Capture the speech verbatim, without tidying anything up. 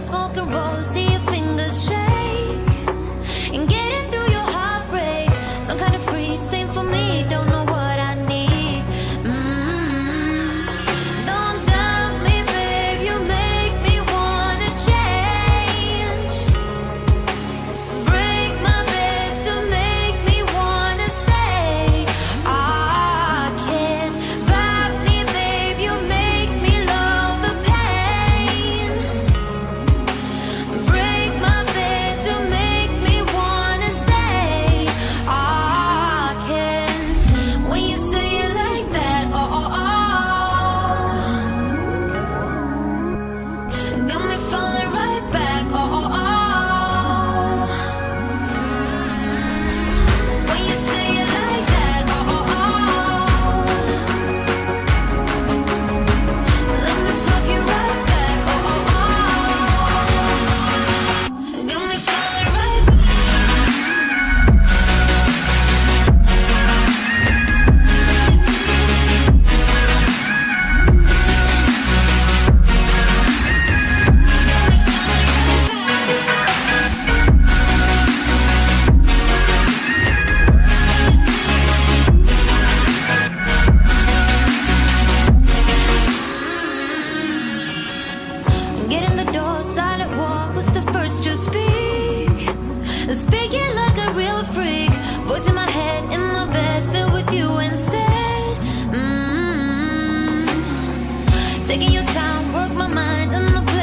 smoke and roll, see your fingers shake, and getting through your heartbreak. Some kind of free, same for me, don't know what I need. Mm-hmm. Don't doubt me, babe, you make me wanna change. Break my bed to make me wanna stay. I can't vibe me, babe, you make me love the pain. Break my bed to make me wanna stay. I can't. When you say it like that, oh, oh, oh, got me falling right back, oh, oh, oh. When you say it like that, oh, oh, oh, let me fuck you right back, oh, oh, oh. Got me falling right back. Get in the door, silent walk, was the first to speak. Speaking like a real freak, voice in my head, in my bed, filled with you instead. Mm-hmm. Taking your time, work my mind, and the